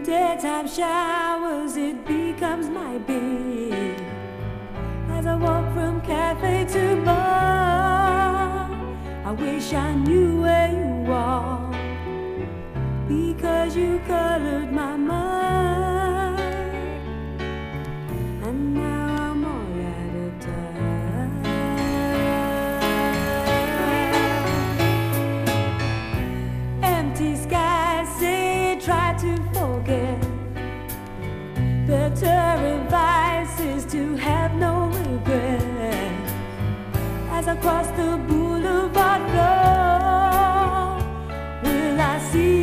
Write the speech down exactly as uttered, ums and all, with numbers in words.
Daytime showers, it becomes my bed. As I walk from cafe to bar, I wish I knew where you are, because you colored my mind. And now I'm all out of time. Empty skies say try to forget. Better advice is to have no regret. As I cross the boulevard floor, will I see